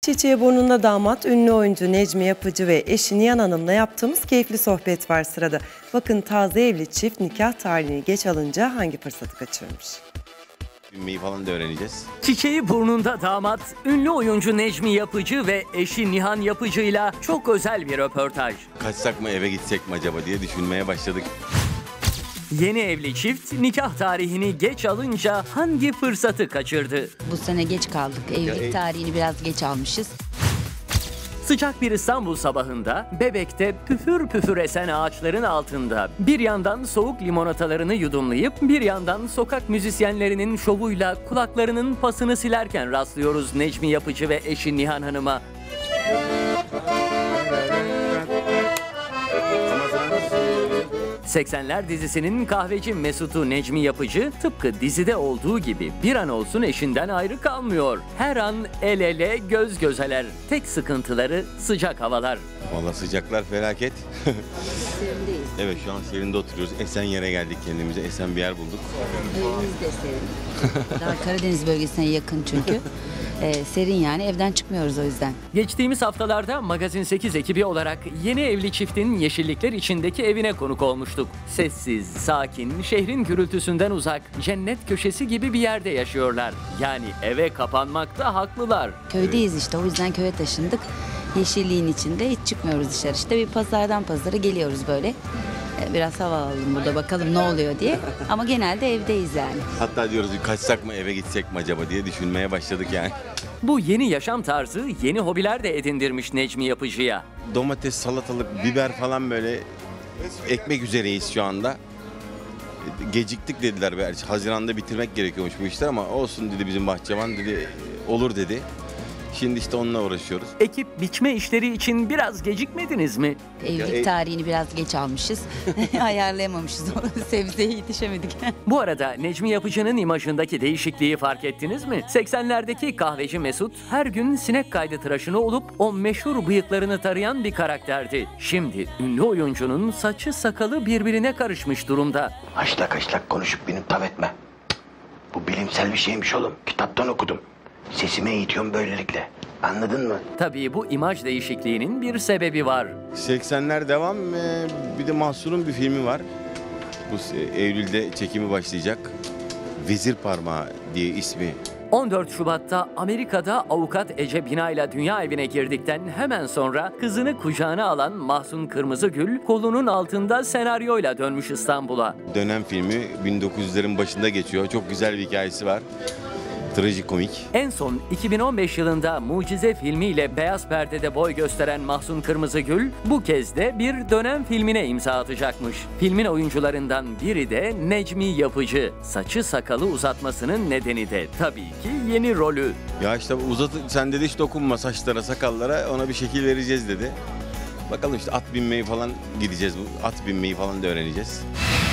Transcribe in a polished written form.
Çiçeğiburnu'nda damat ünlü oyuncu Necmi Yapıcı ve eşi Nihan Hanım'la yaptığımız keyifli sohbet var sırada. Bakın taze evli çift nikah tarihini geç alınca hangi fırsatı kaçırmış? Bilmeyi falan da öğreneceğiz. Çiçeğiburnu'nda damat ünlü oyuncu Necmi Yapıcı ve eşi Nihan Yapıcı'yla çok özel bir röportaj. Kaçsak mı eve gitsek mi acaba diye düşünmeye başladık. Yeni evli çift nikah tarihini geç alınca hangi fırsatı kaçırdı? Bu sene geç kaldık. Evlilik tarihini biraz geç almışız. Sıcak bir İstanbul sabahında Bebek'te püfür püfür esen ağaçların altında bir yandan soğuk limonatalarını yudumlayıp bir yandan sokak müzisyenlerinin şovuyla kulaklarının pasını silerken rastlıyoruz Necmi Yapıcı ve eşi Nihan Hanım'a. 80'ler dizisinin kahveci Mesut'u Necmi Yapıcı tıpkı dizide olduğu gibi bir an olsun eşinden ayrı kalmıyor. Her an el ele göz gözeler. Tek sıkıntıları sıcak havalar. Vallahi sıcaklar felaket. Serindeyiz. Evet, şu an serinde oturuyoruz. Esen yere geldik kendimize. Esen bir yer bulduk. Evimiz de serin. Daha Karadeniz bölgesine yakın çünkü. Serin yani, evden çıkmıyoruz o yüzden. Geçtiğimiz haftalarda Magazin 8 ekibi olarak yeni evli çiftin yeşillikler içindeki evine konuk olmuştuk. Sessiz, sakin, şehrin gürültüsünden uzak, cennet köşesi gibi bir yerde yaşıyorlar. Yani eve kapanmakta haklılar. Köydeyiz işte, o yüzden köye taşındık. Yeşilliğin içinde hiç çıkmıyoruz dışarı. İşte bir pazardan pazara geliyoruz böyle. Biraz hava alalım burada, bakalım ne oluyor diye. Ama genelde evdeyiz yani. Hatta diyoruz kaçsak mı eve gitsek mi acaba diye düşünmeye başladık yani. Bu yeni yaşam tarzı yeni hobiler de edindirmiş Necmi Yapıcı'ya. Domates, salatalık, biber falan böyle ekmek üzereyiz şu anda. Geciktik dediler. Haziran'da bitirmek gerekiyormuş bu işler ama olsun dedi bizim bahçıvan, dedi olur dedi. Şimdi işte onunla uğraşıyoruz. Ekip biçme işleri için biraz gecikmediniz mi? Evlilik tarihini biraz geç almışız. Ayarlayamamışız onu. Sebzeye yetişemedik. Bu arada Necmi Yapıcı'nın imajındaki değişikliği fark ettiniz mi? 80'lerdeki kahveci Mesut her gün sinek kaydı tıraşını olup o meşhur bıyıklarını tarayan bir karakterdi. Şimdi ünlü oyuncunun saçı sakalı birbirine karışmış durumda. Aşlak aşlak konuşup benim tav etme. Bu bilimsel bir şeymiş oğlum. Kitaptan okudum. Sesime eğitiyorum böylelikle. Anladın mı? Tabii bu imaj değişikliğinin bir sebebi var. 80'ler devam. Bir de Mahsur'un bir filmi var. Bu Eylül'de çekimi başlayacak. Vezir Parmağı diye ismi. 14 Şubat'ta Amerika'da avukat Ece Binayla dünya evine girdikten hemen sonra kızını kucağına alan Mahsun Kırmızıgül kolunun altında senaryoyla dönmüş İstanbul'a. Dönem filmi 1900'lerin başında geçiyor. Çok güzel bir hikayesi var. Trajikomik. En son 2015 yılında Mucize filmiyle beyaz perdede boy gösteren Mahsun Kırmızıgül bu kez de bir dönem filmine imza atacakmış. Filmin oyuncularından biri de Necmi Yapıcı. Saçı sakalı uzatmasının nedeni de tabii ki yeni rolü. Ya işte sen dedi hiç dokunma saçlara, sakallara, ona bir şekil vereceğiz dedi. Bakalım işte at binmeyi falan gideceğiz. At binmeyi falan da öğreneceğiz.